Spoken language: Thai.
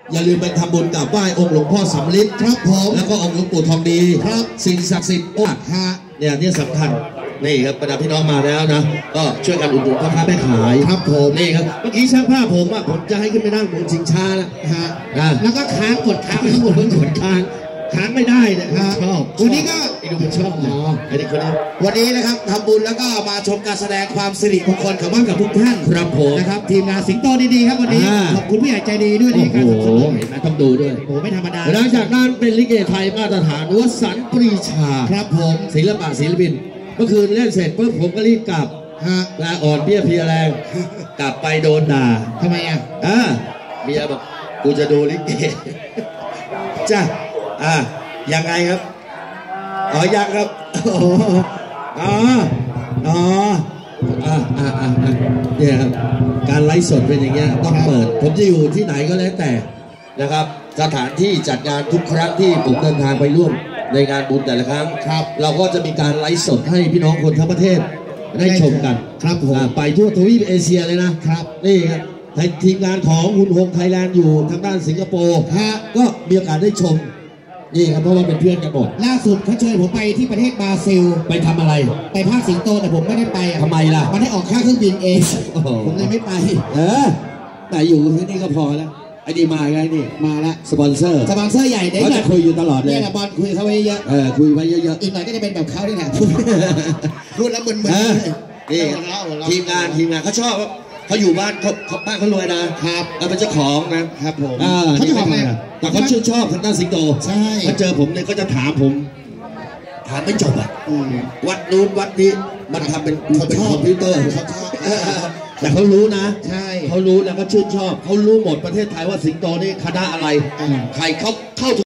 อย่าลืมไปทำบุญกับไหว้องค์หลวงพ่อสำริดครับผมแล้วก็องค์หลวงปู่ทองดีครับสิ่งศักดิ์สิทธิ์เนี่ยสำคัญนี่ครับบรรดาพี่น้องมาแล้วนะก็ช่วยกันอุดหนุนพ่อค้าแม่ขายครับผมนี่ครับเมื่อกี้ช่างภาพผมจะให้ขึ้นไปนั่งบนชิงช้าแล้วแล้วก็ค้างกดค้างไปทั้งหมดเพิ่งกดค้างไม่ได้นะครับชอบวันนี้ก็ไอ้ดูมันชอบไอ้เด็กคนนี้วันนี้นะครับทำบุญแล้วก็มาชมการแสดงความสิริมงคลกับบ้านกับทุกท่านครับผมนะครับทีมงานสิงโตดีๆครับวันนี้ขอบคุณผู้ใหญ่ใจดีด้วยที่การสนับสนุนเห็นไหมต้องดูด้วยโอ้ไม่ธรรมดาหลังจากนั้นเป็นลิเกไทยมาตรฐานวสันต์ปรีชาครับผมศิลปินเมื่อคืนเล่นเสร็จปุ๊บผมก็รีบกลับลาอ่อนเบี้ยเพลียแรงกลับไปโดนด่าทำไมเมียบอกกูจะดูลิเกจ้ะยังไงครับยังครับเนี่ยครับการไลฟ์สดเป็นอย่างเงี้ยต้องเปิดผมจะอยู่ที่ไหนก็แล้วแต่นะครับสถานที่จัดงานทุกครั้งที่ผมเดินทางไปร่วมในงานบุญแต่ละครั้งครับเราก็จะมีการไลฟ์สดให้พี่น้องคนทั้งประเทศได้ชมกันครับไปทั่วทวีปเอเชียเลยนะครับนี่ครับทีมงานของหุ่นหงไทยแลนด์อยู่ทางด้านสิงคโปร์ก็มีโอกาสได้ชมนี่ครับเพราะว่าเป็นเพื่อนกันหมดล่าสุดเขาเชิญผมไปที่ประเทศบราซิลไปทำอะไรไปภาคสิงโตแต่ผมไม่ได้ไปทำไมล่ะมันให้ออกค่าเครื่องบินเองผมเลยไม่ไปแต่อยู่ที่นี่ก็พอแล้วไอ้นี่มาไงนี่มาละสปอนเซอร์ใหญ่เขาจะคุยอยู่ตลอดเลยเนี่ยบอลคุยเขาไว้เยอะคุยไว้เยอะอีกหน่อยก็จะเป็นแบบเขาด้วยแหละพูดแล้วมึนนี่ทีมงานเขาชอบเขาอยู่บ้านเขารวยนะครับเป็นเจ้าของนะครับผมเขาเจ้าของแต่เขาชื่นชอบทางด้านสิงโตใช่เขาเจอผมเนี่ยก็จะถามผมถามไม่จบวัดนู้นวัดนี้มันทำเป็นคอมพิวเตอร์เขาชอบแต่เขารู้นะใช่เขารู้แล้วก็ชื่นชอบเขารู้หมดประเทศไทยว่าสิงโตนี่คณะอะไรใครเข้า